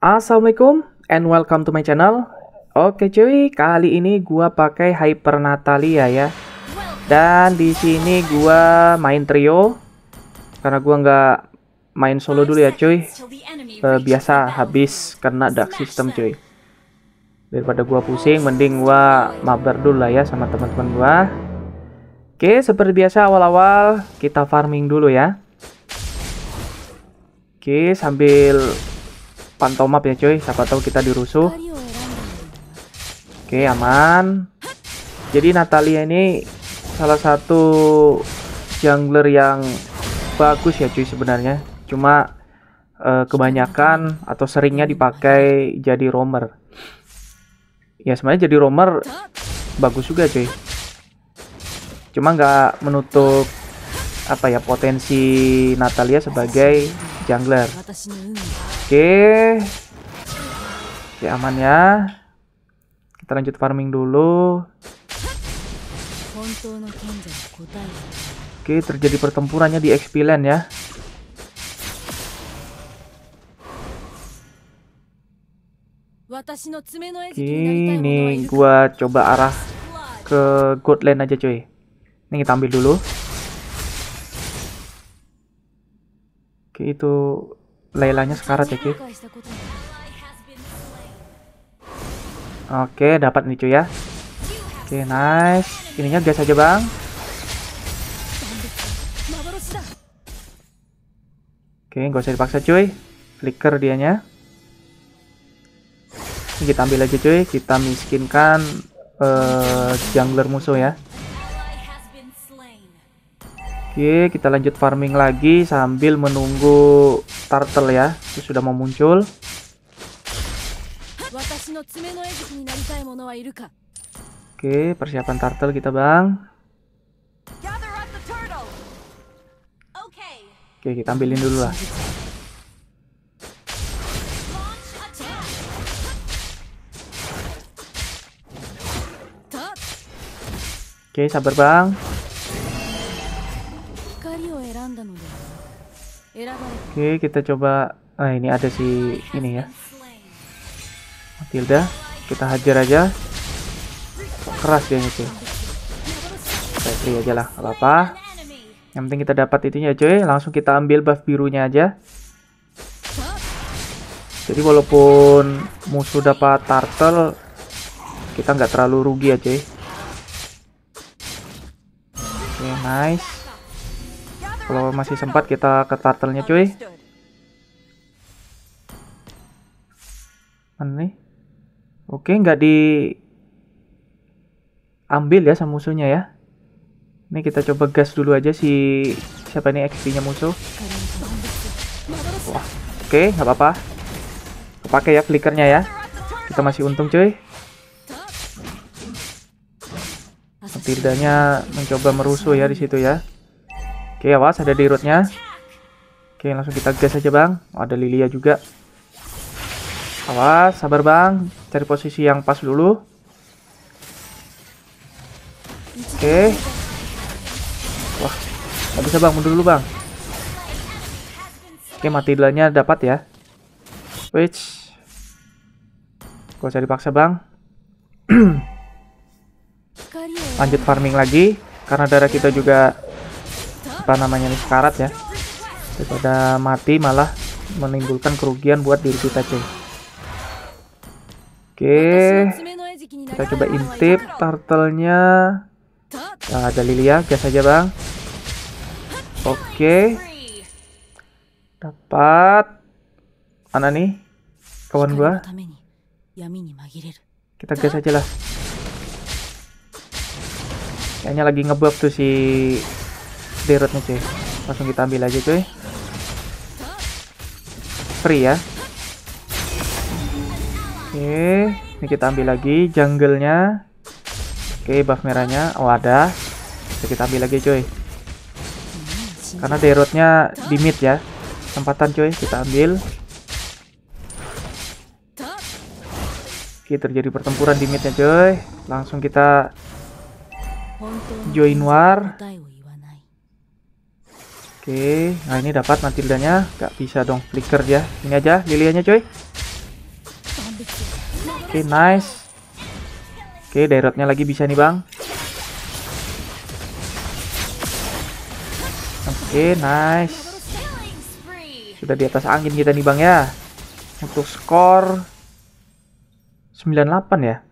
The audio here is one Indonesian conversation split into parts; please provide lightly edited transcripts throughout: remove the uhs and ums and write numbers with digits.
Assalamualaikum and welcome to my channel. Oke cuy, kali ini gua pakai Hyper Natalia ya. Dan di sini gua main trio karena gua nggak main solo dulu ya cuy. Biasa habis kena dark system cuy. Daripada gua pusing, mending gua mabar dulu lah ya sama teman-teman gua. Oke, seperti biasa awal-awal kita farming dulu ya. Oke, sambil pantau map ya cuy, siapa tahu kita dirusuh. Oke, aman. Jadi Natalia ini salah satu jungler yang bagus ya cuy sebenarnya. Cuma kebanyakan atau seringnya dipakai jadi roamer. Ya sebenarnya jadi roamer bagus juga cuy. Cuma nggak menutup apa ya potensi Natalia sebagai jungler. Oke, aman ya. Kita lanjut farming dulu. Oke, terjadi pertempurannya di XP Land ya. Oke, ini gua coba arah ke God Land aja cuy. Ini kita ambil dulu. Oke, itu Lailanya sekarat ya cuy. Oke, dapat nih cuy ya. Oke, nice. Ininya gas aja bang. Oke, gak usah dipaksa cuy. Flicker dianya. Ini kita ambil aja cuy. Kita miskinkan jungler musuh ya. Oke, kita lanjut farming lagi sambil menunggu turtle ya. Itu sudah mau muncul. Oke, persiapan turtle kita bang. Oke, kita ambilin dulu lah. Oke, sabar bang. Oke, kita coba. Ini ada si ini ya, Matilda. Kita hajar aja. Keras dia itu. Free aja lah, apa-apa. Yang penting kita dapat itunya cuy. Langsung kita ambil buff birunya aja. Jadi walaupun musuh dapat turtle, kita nggak terlalu rugi ya cuy. Oke, nice. Kalau masih sempat kita ke turtle-nya cuy. Mana nih? Oke, nggak diambil ya sama musuhnya ya. Ini kita coba gas dulu aja si siapa ini XP-nya musuh. Wah, oke, nggak apa-apa. Kepake ya flickernya ya. Kita masih untung cuy. Setidaknya mencoba merusuh ya di situ ya. Oke, awas ada di rootnya. Oke, langsung kita gas aja bang. Oh, ada Lilia juga. Awas, sabar bang. Cari posisi yang pas dulu. Oke. Wah, nggak bisa bang, mundur dulu bang. Oke, Matildanya dapat ya. Which gak usah dipaksa bang. Lanjut farming lagi. Karena darah kita juga apa namanya nih, sekarat ya. Daripada mati malah menimbulkan kerugian buat diri kita cuy. Oke, kita coba intip turtle-nya. Nah, ada Lilia, gas aja bang. Oke, dapat. Mana nih kawan gua? Kita gas aja lah. Kayaknya lagi ngebuff tuh si Derotnya cuy. Langsung kita ambil aja cuy. Free ya. Oke, ini kita ambil lagi jungle-nya. Oke, buff merahnya. Oh, ada. Kita ambil lagi cuy. Karena Derotnya di mid ya. Kesempatan cuy, kita ambil. Oke, terjadi pertempuran di midnya cuy. Langsung kita join war. Oke, nah ini dapat Matildanya. Gak bisa dong flicker dia. Ini aja Lilianya cuy. Oke, nice. Oke, daerahnya lagi bisa nih bang. Oke, nice. Sudah di atas angin kita nih bang ya. Untuk skor 98 ya.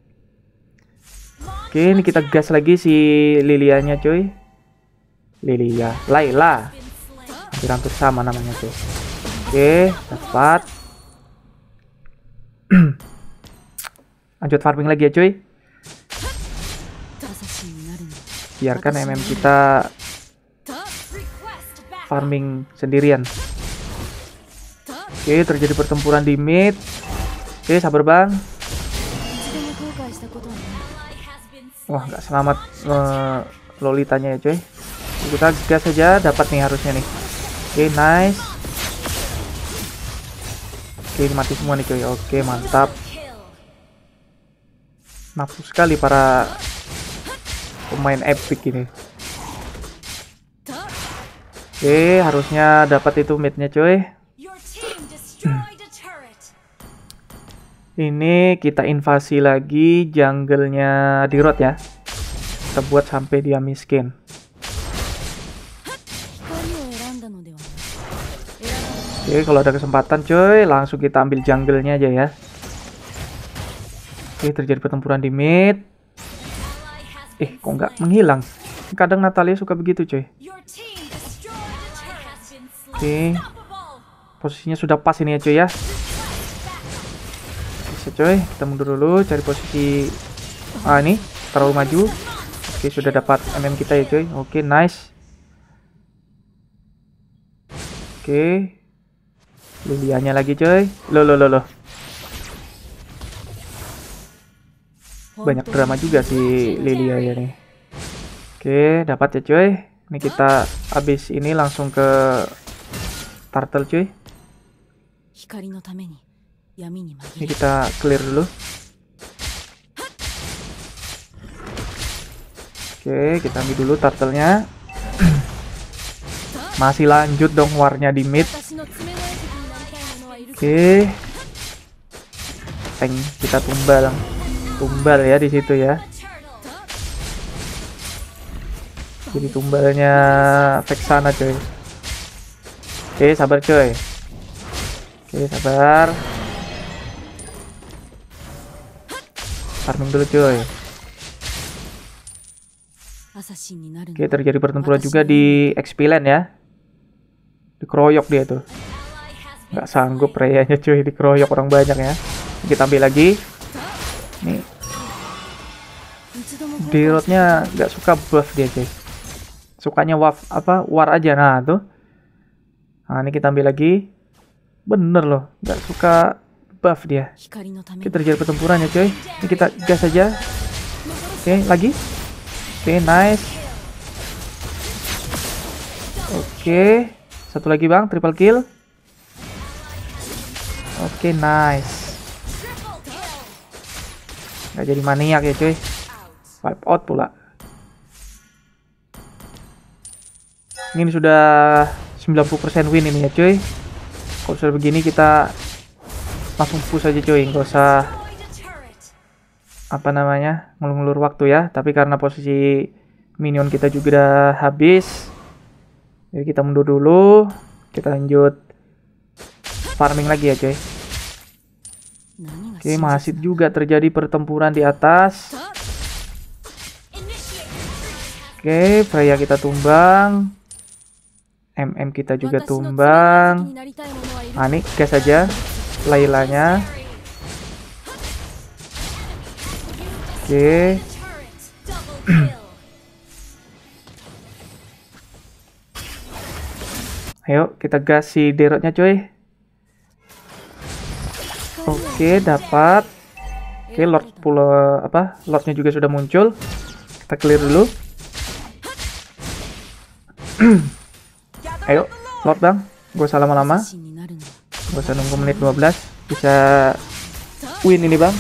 Oke, ini kita gas lagi si Lilianya cuy. Layla. Hampir sama namanya cuy. Oke, dapat. Lanjut farming lagi ya cuy. Biarkan MM kita farming sendirian. Oke, terjadi pertempuran di mid. Oke, sabar bang. Wah, nggak selamat Lolitanya ya cuy. Kita gas saja, dapat nih harusnya nih. Oke, nice. Oke, mati semua nih cuy. Oke, mantap. Nafsu sekali para pemain epic ini. Oke, harusnya dapat itu midnya cuy. Ini kita invasi lagi jungle-nya Dirot ya. Kita buat sampai dia miskin. Oke, kalau ada kesempatan cuy, langsung kita ambil jungle-nya aja ya. Oke, terjadi pertempuran di mid. Kok nggak menghilang? Kadang Natalia suka begitu cuy. Oke, posisinya sudah pas ini ya cuy ya. Coy, kita mundur dulu cari posisi. Ini terlalu maju. Oke, sudah dapat MM kita ya coy. Oke, nice. Oke, Lilianya lagi coy. Loh. Banyak drama juga si Lilia ya nih. Oke, dapat ya coy. Ini kita habis ini langsung ke turtle cuy. Ini kita clear dulu. Oke, kita ambil dulu turtle-nya. Masih lanjut dong warnya di mid. Oke. Tank kita tumbal ya di situ ya. Jadi tumbalnya Vexana coy. Oke, sabar coy. Oke, sabar. Farming dulu coy. Oke, terjadi pertempuran juga di XP lane ya. Dikeroyok dia tuh. Nggak sanggup Reyanya cuy, dikeroyok orang banyak ya. Kita ambil lagi. Nih. Dirotnya nggak suka buff dia cuy. Sukanya war aja. Nah tuh. Nah, ini kita ambil lagi. Bener loh, nggak suka buff dia. Oke, terjadi pertempuran ya coy. Ini kita gas aja. Oke, lagi. Oke, nice. Oke, satu lagi bang, triple kill. Oke, nice. Nggak jadi maniak ya coy. Wipe out pula. Ini sudah 90% win ini ya coy. Kalau sudah begini kita langsung push aja coy, nggak usah ngulur-ngulur waktu ya. Tapi karena posisi minion kita juga udah habis, jadi kita mundur dulu. Kita lanjut farming lagi ya coy. Oke, masih juga terjadi pertempuran di atas. Oke, Freya kita tumbang. MM kita juga tumbang. Nah, ini gas aja Laylanya. Oke. Ayo kita gas si Derotnya coy. Oke, dapat. Oke, Lordnya juga sudah muncul. Kita clear dulu. Ayo, Lord bang, gak usah lama-lama. Gak usah nunggu menit 12. Bisa win ini bang.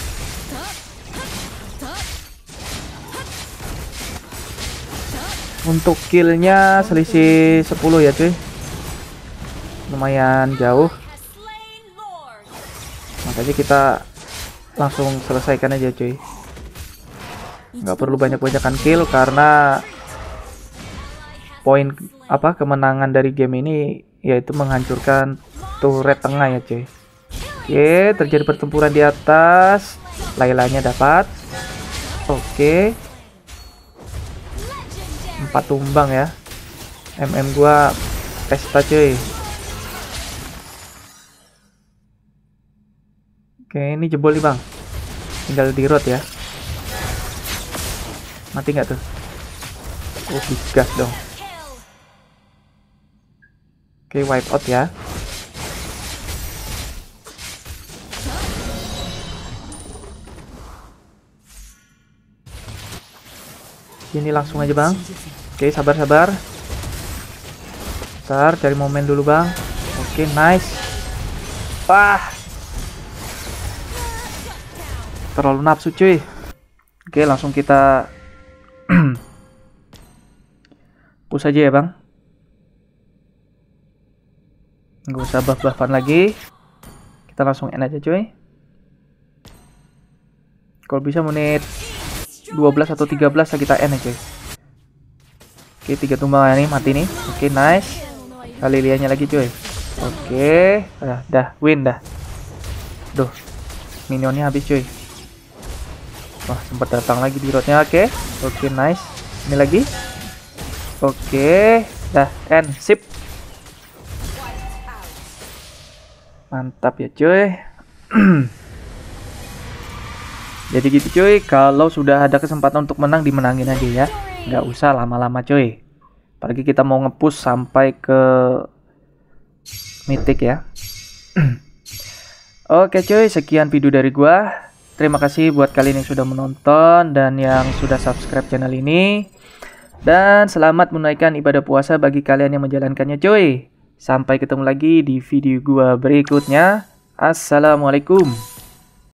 Untuk killnya selisih 10 ya cuy. Lumayan jauh. Makanya kita langsung selesaikan aja cuy. Nggak perlu banyak-banyakan kill karena poin kemenangan dari game ini yaitu menghancurkan turret tengah ya cuy. Oke, terjadi pertempuran di atas. Lailanya dapat. Oke. 4 tumbang ya. Gua pesta cuy. Oke, ini jebol nih bang. Tinggal di road ya. Mati nggak tuh? Oh, digas dong. Oke, wipe out ya. Ini langsung aja bang. Oke, sabar-sabar. Bentar, cari momen dulu bang. Oke, nice. Wah, terlalu nafsu cuy. Oke, langsung kita push aja ya bang. Nggak usah buff-buffan lagi. Kita langsung end aja cuy. Kalau bisa menit 12 atau 13 lah kita end aja cuy. Oke, 3 tumbang nih, mati nih. Oke, nice. Kali liannya lagi cuy. Oke, dah win dah. Duh, minionnya habis cuy. Wah, sempat datang lagi di roadnya. Oke, nice. Ini lagi. Oke, dah end, sip. Mantap ya cuy. Jadi gitu cuy, kalau sudah ada kesempatan untuk menang, dimenangin aja ya. Nggak usah lama-lama cuy. Apalagi kita mau nge-push sampai ke mythic ya. Oke cuy, sekian video dari gua. Terima kasih buat kalian yang sudah menonton dan yang sudah subscribe channel ini. Dan selamat menunaikan ibadah puasa bagi kalian yang menjalankannya cuy. Sampai ketemu lagi di video gua berikutnya. Assalamualaikum.